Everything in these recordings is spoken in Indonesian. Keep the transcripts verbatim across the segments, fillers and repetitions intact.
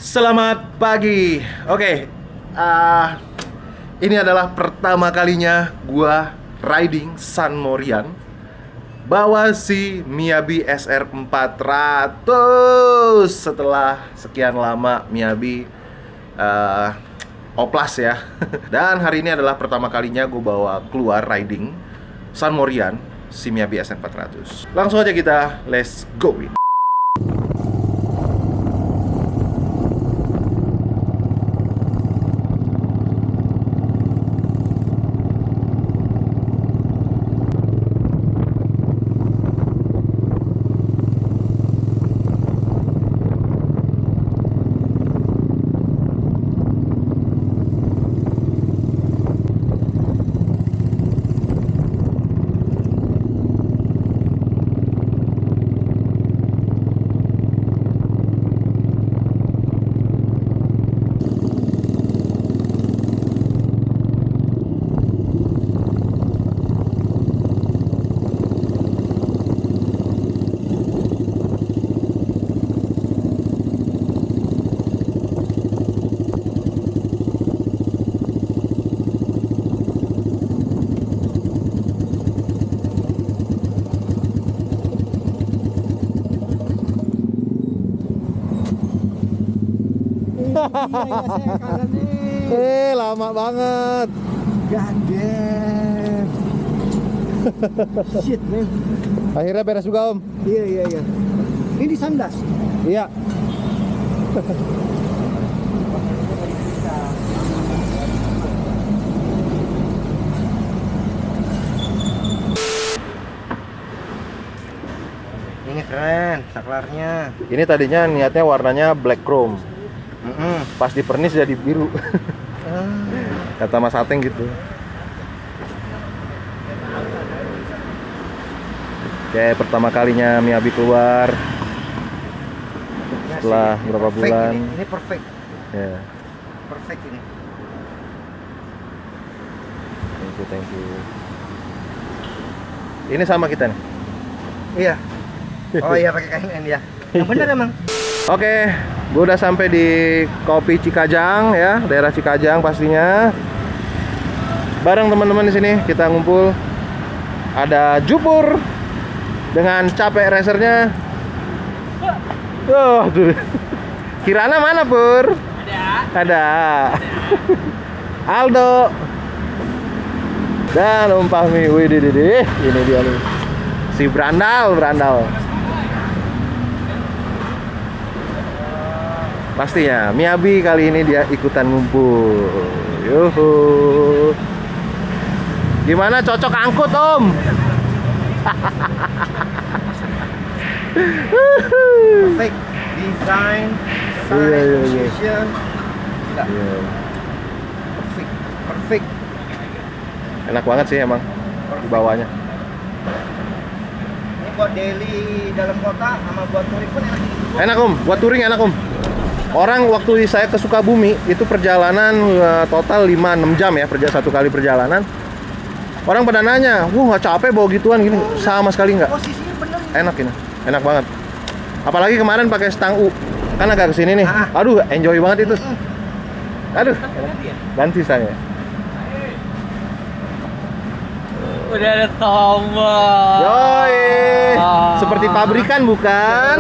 Selamat pagi. Oke, uh, ini adalah pertama kalinya gua riding San Morian bawa si Miyabi S R empat ratus setelah sekian lama Miyabi uh, oplas ya. Dan hari ini adalah pertama kalinya gue bawa keluar riding San Morian si Miyabi S R empat ratus. Langsung aja kita let's go. Eh, lama banget. Gandem. Shit, man. Akhirnya beres juga, Om. Iya, iya, iya. Ini sandas. Iya. Ini keren, saklarnya. Ini tadinya niatnya warnanya black chrome. Mm -mm. Pas dipernis jadi biru. Kata Mas Ateng gitu. Oke, pertama kalinya Miyabi keluar setelah berapa Perfect bulan. Ini, ini perfect. Ya, Perfect ini. thank you, thank you. Ini sama kita nih. Iya. Oh iya, pakai kain N ya. Yang benar emang. Oke, gue udah sampai di Kopi Cikajang ya, daerah Cikajang pastinya. Bareng teman-teman di sini kita ngumpul. Ada Jupur dengan capek racernya. Oh, tuh. Kirana mana, Pur? Ada. Ada. Aldo. Dan Om Fahmi. Wih, ini dia nih. Si Brandal, Brandal. Pastinya Miyabi kali ini dia ikutan ngumpul. Yuhu. Gimana, cocok angkut, Om? Perfect design, Iya, size, iya, iya. position. Gila. Iya. Perfect, perfect. Enak banget sih emang di bawahnya. Ini buat daily dalam kota sama buat touring pun enak. Enak, Om, buat touring enak, Om. Orang waktu saya ke Sukabumi itu perjalanan uh, total lima enam jam ya, perja satu kali perjalanan. Orang pada nanya, "Wah, nggak capek bawa gituan gini?" Sama sekali nggak. Posisinya bener. Enak ini. Enak banget. Apalagi kemarin pakai stang U. Kan agak kesini nih. Aduh, enjoy banget itu. Aduh. Ganti stangnya. Udah ada tombol. Yoi. Seperti pabrikan bukan?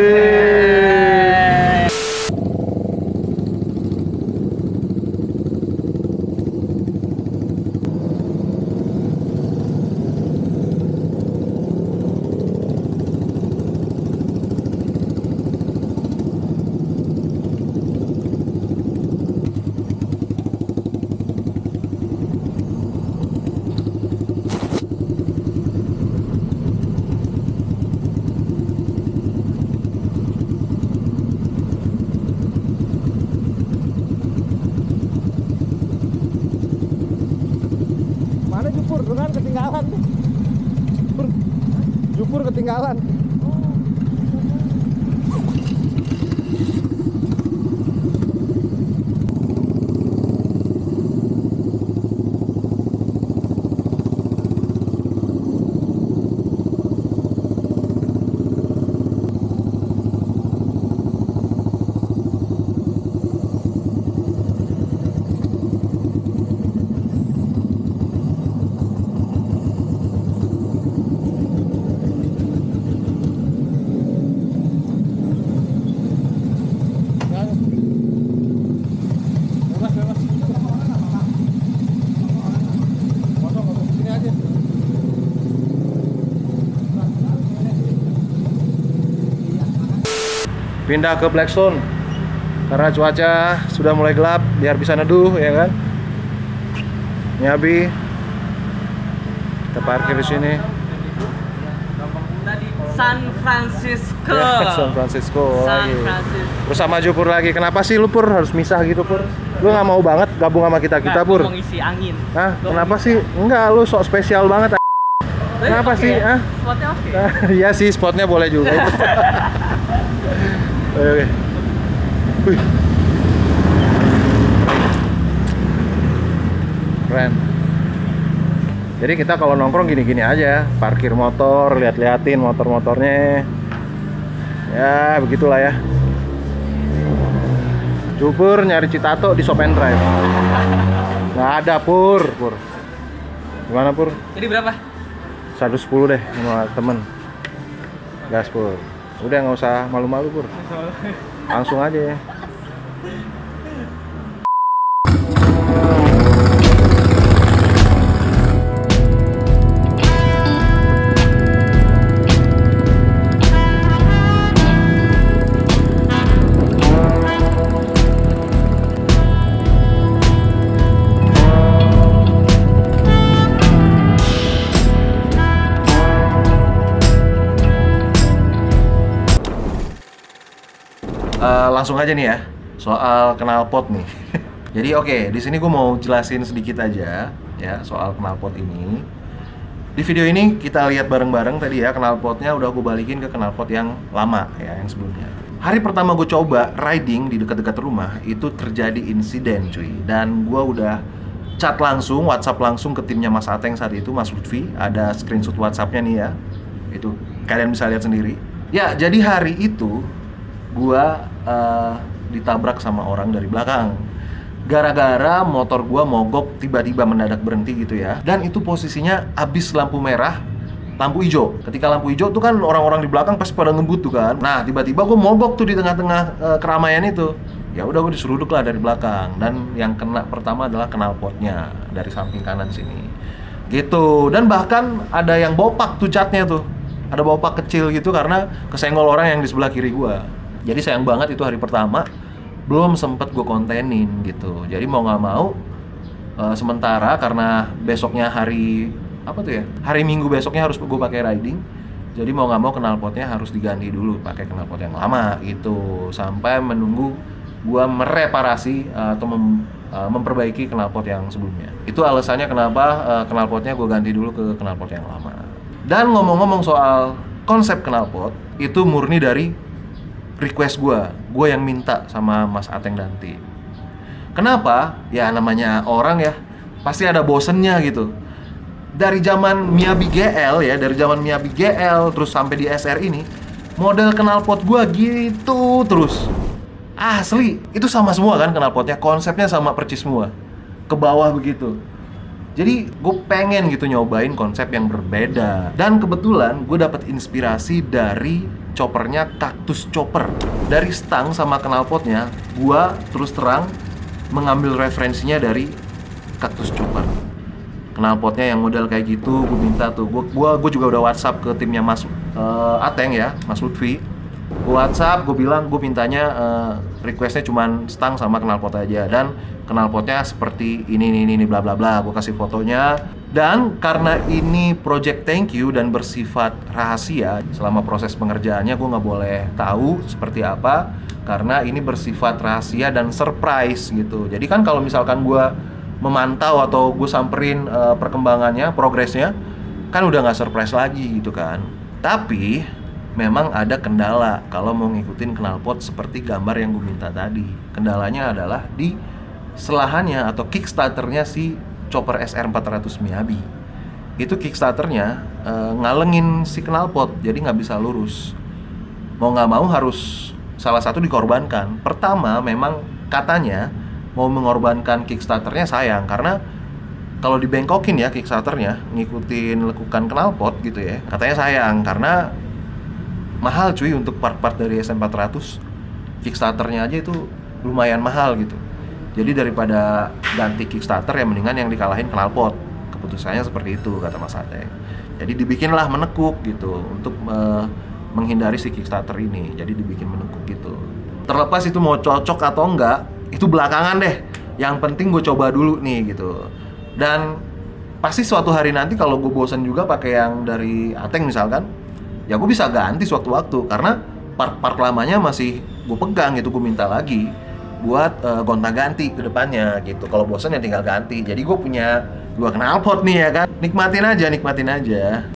Mana Jupur? Tuh kan ketinggalan nih. Jupur, Jupur ketinggalan. pindah ke Blackstone karena cuaca sudah mulai gelap, biar bisa neduh ya kan. Miyabi kita parkir di sini. San Francisco. Ya, San Francisco. San lagi. Francisco. Bersama Jupur lagi. Kenapa sih lu Pur harus misah gitu Pur? Lu nggak mau banget gabung sama kita kita Nggak, Pur? gua mau ngisi angin. Hah? Gua Kenapa mau sih? Enggak, lu sok spesial banget. Tapi Kenapa oke sih? ya? Hah? Spotnya oke. Iya sih, spotnya boleh juga. Oke, oke. Wih. Keren. Jadi kita kalau nongkrong gini-gini aja, parkir motor, lihat-liatin motor-motornya. Ya, begitulah ya. Jupur nyari Citato di Shop and Drive. Nggak ada Pur, Pur. Gimana Pur? Jadi berapa? seratus sepuluh deh sama temen. Gas Pur. Udah nggak usah malu-malu Pur. Langsung aja ya. Uh, langsung aja nih ya soal knalpot nih. Jadi oke, okay, di sini gue mau jelasin sedikit aja ya soal knalpot ini. Di video ini kita lihat bareng-bareng tadi ya, knalpotnya udah gue balikin ke knalpot yang lama ya, yang sebelumnya. Hari pertama gue coba riding di dekat-dekat rumah itu terjadi insiden cuy, dan gue udah chat langsung, WhatsApp langsung ke timnya Mas Ateng saat itu, Mas Lutfi. Ada screenshot WhatsAppnya nih ya, itu kalian bisa lihat sendiri. Ya jadi hari itu gua uh, ditabrak sama orang dari belakang gara-gara motor gua mogok tiba-tiba mendadak berhenti gitu ya, dan itu posisinya abis lampu merah lampu hijau. Ketika lampu hijau tuh kan orang-orang di belakang pasti pada ngebut tuh kan. Nah tiba-tiba gua mogok tuh di tengah-tengah uh, keramaian itu. Ya udah gua diseruduk lah dari belakang, dan yang kena pertama adalah knalpotnya dari samping kanan sini gitu. Dan bahkan ada yang bopak tuh catnya tuh, ada bopak kecil gitu karena kesenggol orang yang di sebelah kiri gua. Jadi sayang banget itu hari pertama belum sempet gue kontenin gitu. Jadi mau nggak mau uh, sementara karena besoknya hari apa tuh ya, hari Minggu besoknya harus gue pakai riding. Jadi mau nggak mau knalpotnya harus diganti dulu pakai knalpot yang lama gitu, sampai menunggu gue mereparasi uh, atau mem, uh, memperbaiki knalpot yang sebelumnya. Itu alasannya kenapa uh, knalpotnya gue ganti dulu ke knalpot yang lama. Dan ngomong-ngomong soal konsep knalpot, itu murni dari request gue, gue yang minta sama Mas Ateng dan tim. Kenapa? Ya namanya orang ya, pasti ada bosennya gitu. Dari zaman Miyabi G L ya, dari zaman Miyabi G L terus sampai di S R ini, model knalpot gue gitu terus. Asli, itu sama semua kan knalpotnya, konsepnya sama percis semua, ke bawah begitu. Jadi gue pengen gitu nyobain konsep yang berbeda. Dan kebetulan gue dapet inspirasi dari choppernya Cactus Chopper. Dari stang sama knalpotnya, gue terus terang mengambil referensinya dari Cactus Chopper. Knalpotnya yang model kayak gitu, gue minta tuh. Gue gua, gua juga udah WhatsApp ke timnya Mas uh, Ateng ya, Mas Lutfi. Gue WhatsApp, gue bilang gue mintanya uh, requestnya cuman stang sama knalpot aja, dan knalpotnya seperti ini ini ini bla bla bla. Gue kasih fotonya. Dan karena ini project thank you dan bersifat rahasia, selama proses pengerjaannya gue nggak boleh tahu seperti apa, karena ini bersifat rahasia dan surprise gitu. Jadi kan kalau misalkan gue memantau atau gue samperin uh, perkembangannya, progresnya, kan udah nggak surprise lagi gitu kan. Tapi memang ada kendala kalau mau ngikutin knalpot seperti gambar yang gue minta tadi. Kendalanya adalah di selahannya atau kickstarternya si Chopper S R empat ratus Miyabi. Itu kickstarternya e, ngalengin si knalpot, jadi nggak bisa lurus. Mau nggak mau harus salah satu dikorbankan. Pertama, memang katanya mau mengorbankan kickstarternya sayang, karena kalau dibengkokin ya kickstarternya, ngikutin lekukan knalpot gitu ya, katanya sayang karena mahal cuy untuk part-part dari S R empat ratus. Kickstarternya aja itu lumayan mahal gitu. Jadi daripada ganti Kickstarter ya mendingan yang dikalahin knalpot. Keputusannya seperti itu kata Mas Ateng. Jadi dibikinlah menekuk gitu untuk uh, menghindari si Kickstarter ini. Jadi dibikin menekuk gitu. Terlepas itu mau cocok atau enggak, itu belakangan deh. Yang penting gue coba dulu nih gitu. Dan pasti suatu hari nanti kalau gue bosan juga pakai yang dari Ateng misalkan, ya gue bisa ganti sewaktu-waktu karena part-part lamanya masih gue pegang gitu, gue minta lagi buat uh, gonta-ganti ke depannya gitu. Kalau bosan ya tinggal ganti. Jadi gue punya dua knalpot nih ya kan. Nikmatin aja, nikmatin aja.